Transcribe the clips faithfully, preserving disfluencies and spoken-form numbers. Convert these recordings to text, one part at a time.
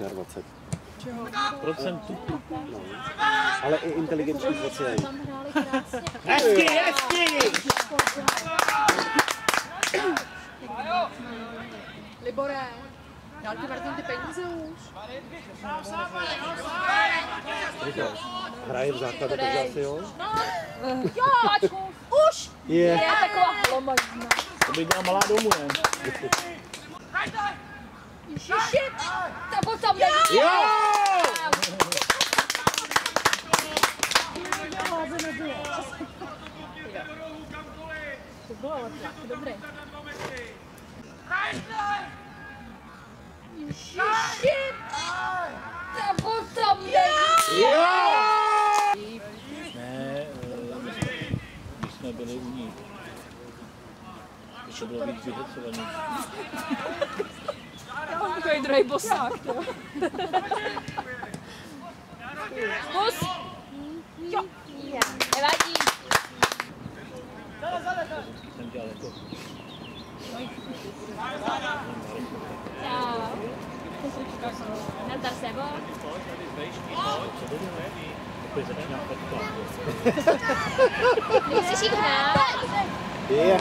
dvacet tři. Čeho? Procentů. No. Ale i inteligenční kvocient. Hezky, hezky! Libore, dál ti vrátím ty peníze už. Hraje v základu, takže asi jo? Jo, ačku, už! Je. Je taková hlomažná. To by byla malá domů, ne? Ježiši, ta potom není. Jo! To bylo ale tlak, dobrý. Ježiši, ta potom není. Jo! Ne, když jsme byli u ní. To bylo víc vyhecovaný. Já mám takový druhý bosák, jo. Zkus! Jo! Nevadí. Jsem dělal jako... Čau. Nazdar Sebo. Takový začíná petka. Musíš jít hrát. Je.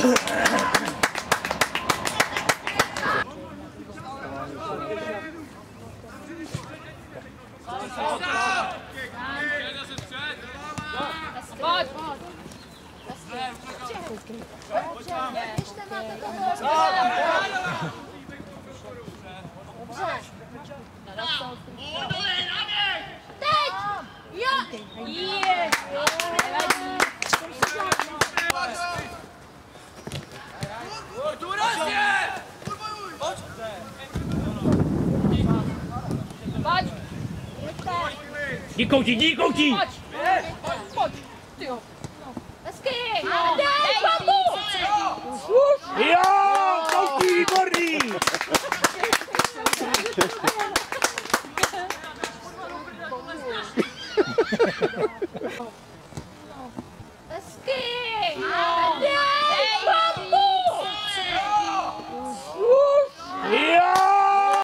Pojď! Teď! Jo! Je! Nevadí. Pojď! Díkouti, díkouti! Pojď!